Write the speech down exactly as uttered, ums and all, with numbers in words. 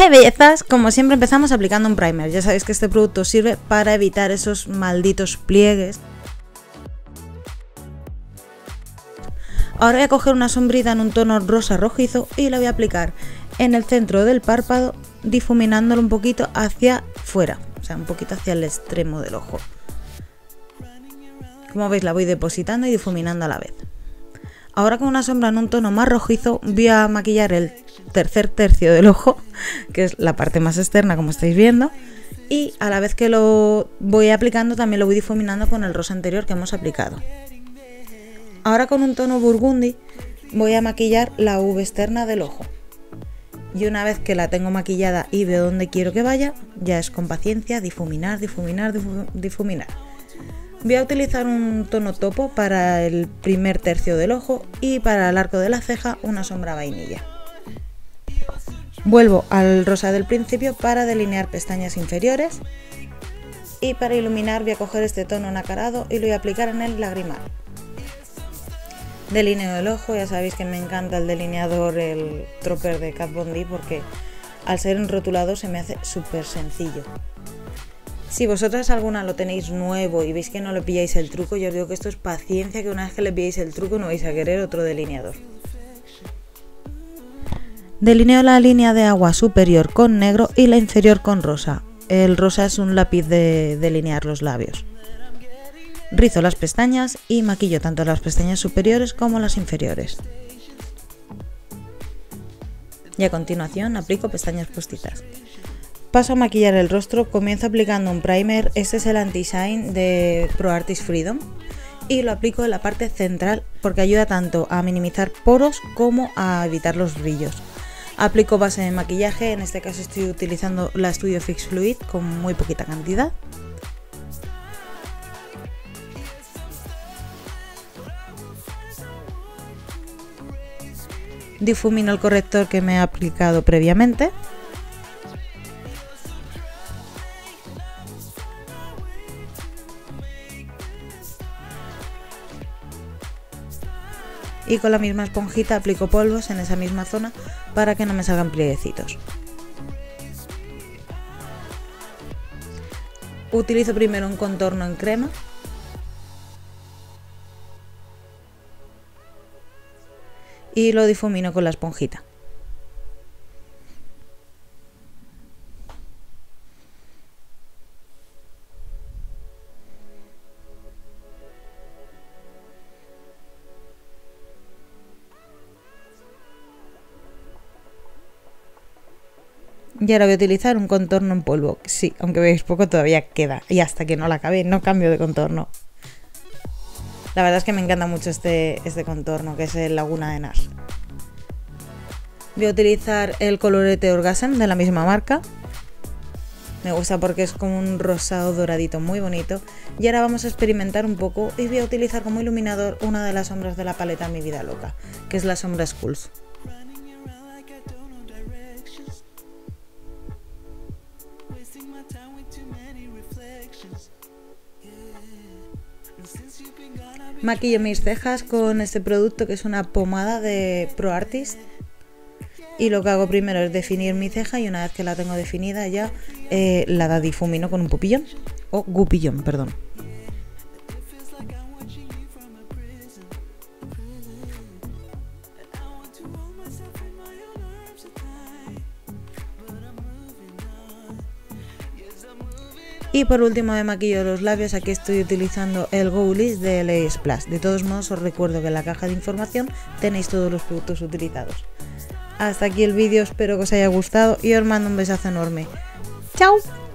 ¡Hey bellezas! Como siempre empezamos aplicando un primer. Ya sabéis que este producto sirve para evitar esos malditos pliegues. Ahora voy a coger una sombrita en un tono rosa rojizo y la voy a aplicar en el centro del párpado, difuminándolo un poquito hacia fuera, o sea, un poquito hacia el extremo del ojo. Como veis, la voy depositando y difuminando a la vez. Ahora con una sombra en un tono más rojizo voy a maquillar el tercer tercio del ojo, que es la parte más externa, como estáis viendo, y a la vez que lo voy aplicando también lo voy difuminando con el rosa anterior que hemos aplicado. Ahora con un tono burgundy voy a maquillar la V externa del ojo. Y una vez que la tengo maquillada y veo dónde quiero que vaya, ya es con paciencia difuminar, difuminar, difuminar. Voy a utilizar un tono topo para el primer tercio del ojo y para el arco de la ceja una sombra vainilla. Vuelvo al rosa del principio para delinear pestañas inferiores y para iluminar voy a coger este tono nacarado y lo voy a aplicar en el lagrimal. Delineo el ojo, ya sabéis que me encanta el delineador, el Tropper de Kat Von D, porque al ser enrotulado se me hace súper sencillo. Si vosotras alguna lo tenéis nuevo y veis que no le pilláis el truco, yo os digo que esto es paciencia, que una vez que le pilláis el truco no vais a querer otro delineador. Delineo la línea de agua superior con negro y la inferior con rosa. El rosa es un lápiz de delinear los labios. Rizo las pestañas y maquillo tanto las pestañas superiores como las inferiores. Y a continuación aplico pestañas postizas. Paso a maquillar el rostro, comienzo aplicando un primer, este es el Anti-Shine de ProArtist Freedom y lo aplico en la parte central porque ayuda tanto a minimizar poros como a evitar los brillos. Aplico base de maquillaje, en este caso estoy utilizando la Studio Fix Fluid con muy poquita cantidad. Difumino el corrector que me he aplicado previamente. Y con la misma esponjita aplico polvos en esa misma zona para que no me salgan plieguecitos. Utilizo primero un contorno en crema. Y lo difumino con la esponjita. Y ahora voy a utilizar un contorno en polvo. Sí, aunque veáis poco todavía queda. Y hasta que no la acabe no cambio de contorno. La verdad es que me encanta mucho este, este contorno, que es el Laguna de Nars. Voy a utilizar el colorete Orgasm de la misma marca. Me gusta porque es como un rosado doradito muy bonito. Y ahora vamos a experimentar un poco y voy a utilizar como iluminador una de las sombras de la paleta Mi Vida Loca, que es la sombra Skulls. Maquillo mis cejas con este producto que es una pomada de ProArtist y lo que hago primero es definir mi ceja y una vez que la tengo definida ya eh, la difumino con un pupillón o gupillón, perdón. Y por último me maquillo los labios, aquí estoy utilizando el Ghoulies de L A Splash. De todos modos os recuerdo que en la caja de información tenéis todos los productos utilizados. Hasta aquí el vídeo, espero que os haya gustado y os mando un besazo enorme. ¡Chao!